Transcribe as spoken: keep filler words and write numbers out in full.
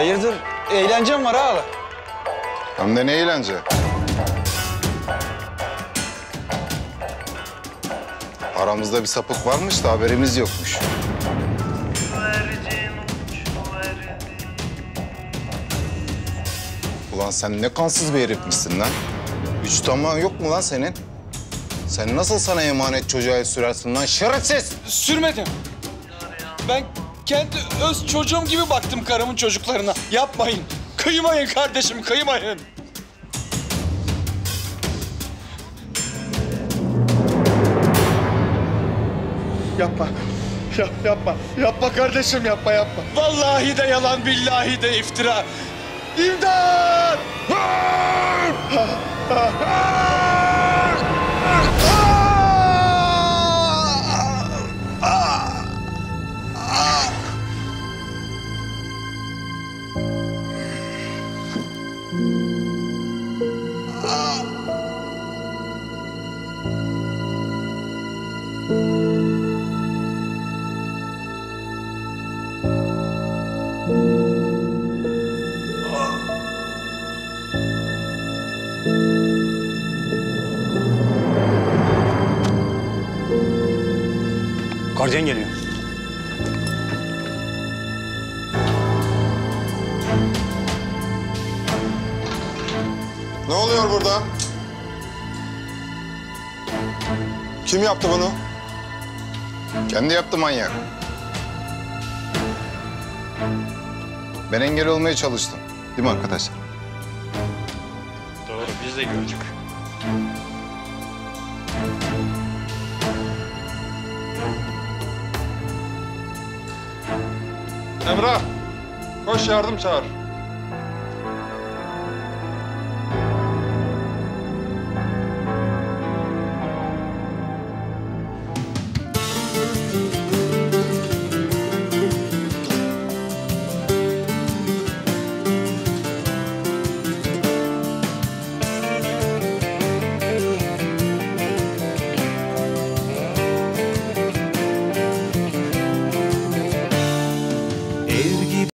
Hayırdır? Eğlencem var ha. Hem de ne eğlence. Aramızda bir sapık varmış da haberimiz yokmuş. Ulan sen ne kansız bir herifmişsin lan. Üç damağın yok mu lan senin? Sen nasıl sana emanet çocuğa el sürersin lan şerefsiz? Sürmedim. Ben kendi öz çocuğum gibi baktım karımın çocuklarına. Yapmayın. Kıymayın kardeşim, kıymayın. Yapma. Yap, yapma. Yapma kardeşim, yapma, yapma. Vallahi de yalan, billahi de iftira. İmdat! Gardiyan geliyor. Ne oluyor burada? Kim yaptı bunu? Kendi yaptı manyak. Ben engel olmaya çalıştım. Değil mi arkadaşlar? Doğru, biz de gördük. Emrah, koş yardım çağır.